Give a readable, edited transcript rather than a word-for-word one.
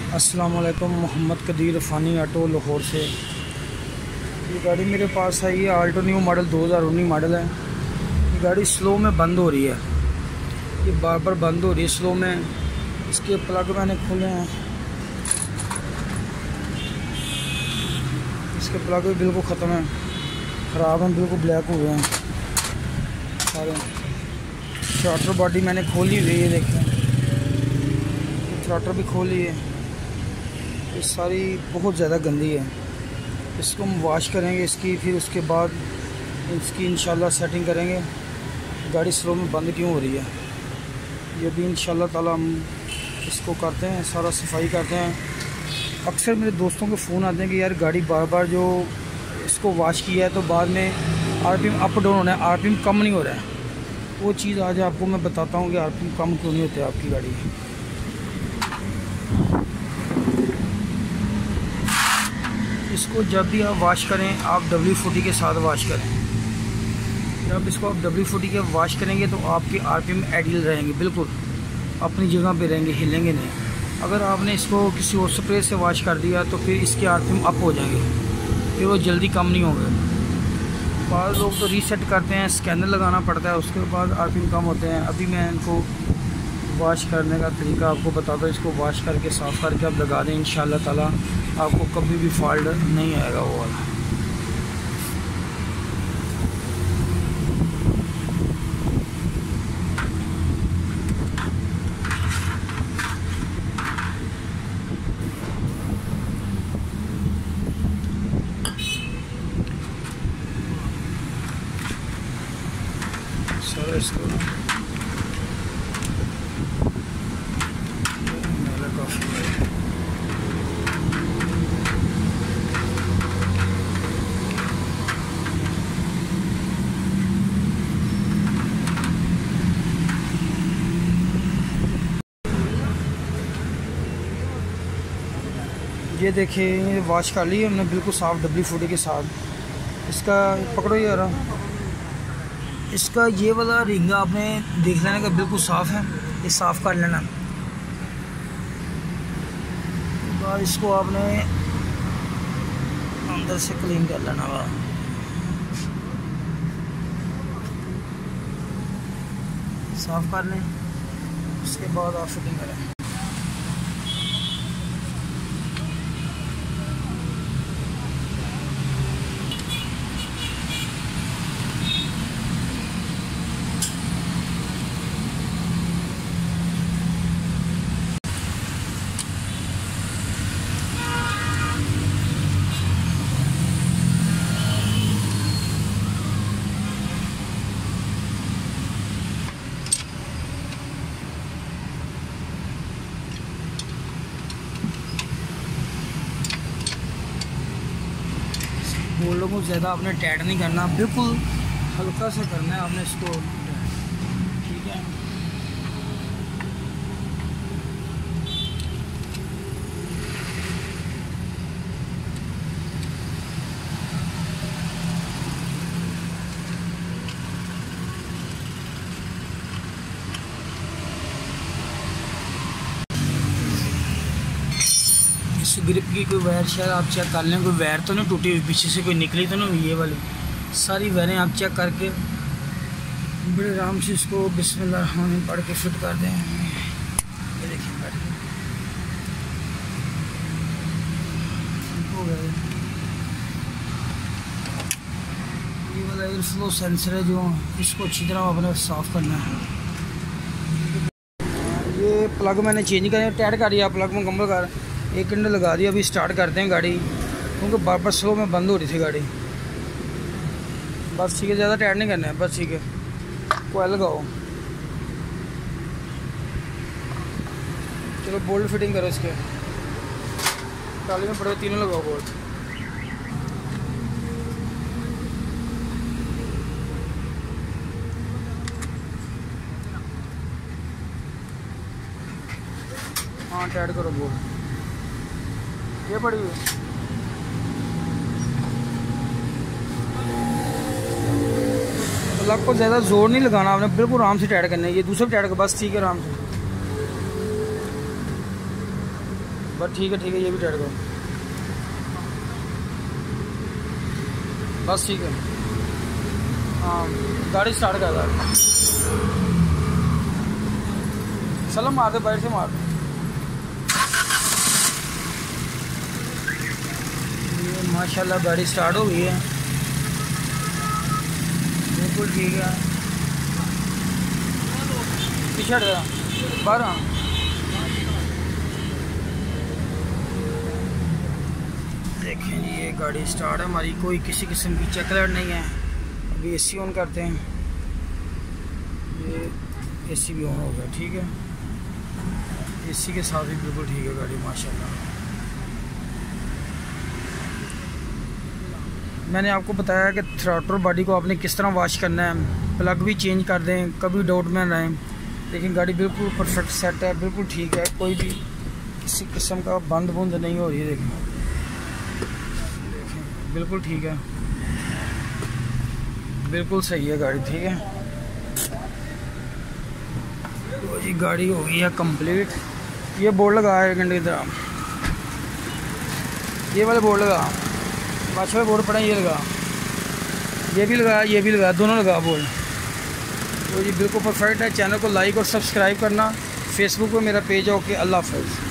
अस्सलाम वालेकुम। मोहम्मद कदीर फ़ानी ऑटो लाहौर से। ये गाड़ी मेरे पास है, ये आल्टो न्यू मॉडल 2019 मॉडल है। ये गाड़ी स्लो में बंद हो रही है, ये बार बार बंद हो रही है स्लो में। इसके प्लग मैंने खोले हैं, इसके प्लग भी बिल्कुल ख़त्म है, ख़राब हैं, बिल्कुल ब्लैक हुए हैं सारे। स्टार्टर बॉडी मैंने खोली हुई है, ये देखें, स्टार्टर भी खोली है। ये सारी बहुत ज़्यादा गंदी है, इसको हम वॉश करेंगे इसकी, फिर उसके बाद इसकी इंशाल्लाह सेटिंग करेंगे। गाड़ी स्लो में बंद क्यों हो रही है ये भी इंशाल्लाह ताला हम इसको करते हैं, सारा सफाई करते हैं। अक्सर मेरे दोस्तों के फ़ोन आते हैं कि यार गाड़ी बार बार जो इसको वॉश किया है तो बाद में आरपीएम अप डाउन होना है, आरपीएम कम नहीं हो रहा है। वो चीज़ आज आपको मैं बताता हूँ कि आरपीएम कम क्यों नहीं होते आपकी गाड़ी। इसको जब भी आप वॉश करें, आप W40 के साथ वॉश करें। जब इसको आप W40 के वॉश करेंगे तो आपके आरपीएम आइडियल रहेंगे, बिल्कुल अपनी जगह पे रहेंगे, हिलेंगे नहीं। अगर आपने इसको किसी और स्प्रे से वॉश कर दिया तो फिर इसके आरपीएम अप हो जाएंगे, फिर वो जल्दी कम नहीं होंगे। बाद लोग तो रीसेट करते हैं, स्कैनर लगाना पड़ता है, उसके बाद आरपीएम कम होते हैं। अभी मैं इनको वॉश करने का तरीका आपको बताता हूँ। इसको वॉश करके साफ़ करके आप लगा दें, इंशाल्लाह ताला आपको कभी भी फॉल्ट नहीं आएगा वो वाला। सर इसको ये देखिए, ये वॉश कर ली हमने बिल्कुल साफ़ W40 के साथ। इसका पकड़ो ये रहा, इसका ये वाला रिंग आपने देख लेना का बिल्कुल साफ़ है, ये साफ़ कर लेना। बाद इसको आपने अंदर से क्लीन कर लेना हुआ, साफ़ कर लें, उसके बाद आप फिटिंग करें। बोल्डों को ज़्यादा आपने टाइट नहीं करना, बिल्कुल हल्का सा करना है आपने इसको, ठीक है। इस ग्रिप की कोई वायर शायद आप चेक कर लें, कोई वायर तो नहीं टूटी हुई पीछे से, कोई निकली तो नहीं, ये वाली सारी वायरें आप चेक करके बड़े आराम से इसको बिस्मिल्लाह रहमान पढ़ के फिट कर दें। ये देखिए हो गया। ये वाला एयर फ्लो सेंसर है जो, इसको अच्छी तरह अपने साफ़ करना है। ये प्लग मैंने चेंज कर टाइट कर दिया, प्लग मुकम्मल कर, एक घंटे लगा दिया। अभी स्टार्ट करते हैं गाड़ी, क्योंकि बार बार स्लो में बंद हो रही थी गाड़ी। बस ठीक है, ज़्यादा टाइट नहीं करना है, बस ठीक है। कोयल लगाओ, चलो बोल्ट फिटिंग करो इसके, ट्राली में पड़े तीनों लगाओ बोल्ट। हाँ टाइट करो बोल्ट, ये पड़ी हुई। प्लग को ज़्यादा जोर नहीं लगाना आपने, बिल्कुल आराम से टाइट करना है। ये दूसरा टाइट कर, बस ठीक है, आराम से। बस ठीक है ये भी टाइट करो, बस ठीक है। हाँ गाड़ी स्टार्ट कर रहा है, चलो मार दे, बाइट से मार दे। ये माशाल्लाह गाड़ी स्टार्ट हो गई है, बिल्कुल ठीक है। पीछे हट गया बाहर। देखें जी ये गाड़ी स्टार्ट है हमारी, कोई किसी किस्म की चेक लाइट नहीं है। अभी एसी ऑन करते हैं, ये एसी भी ऑन हो गया, ठीक है। एसी के साथ भी बिल्कुल ठीक है गाड़ी माशाल्लाह। मैंने आपको बताया कि थ्रॉटल बॉडी को आपने किस तरह वॉश करना है, प्लग भी चेंज कर दें, कभी डाउट में रहें। लेकिन गाड़ी बिल्कुल परफेक्ट सेट है, बिल्कुल ठीक है, कोई भी किसी किस्म का बंद बूंद नहीं हो रही है। देखें बिल्कुल ठीक है, बिल्कुल सही है गाड़ी, ठीक है। तो जी गाड़ी हो गई है कंप्लीट। ये बोर्ड लगा है घंटे की तरह, ये वाले बोर्ड लगा, पाँचवें बोर्ड पड़ा ये लगा, ये भी लगा, दोनों लगा बोर्ड। तो जी बिल्कुल परफेक्ट है। चैनल को लाइक और सब्सक्राइब करना, फेसबुक पे मेरा पेज है। ओके, अल्लाह हाफ़िज़।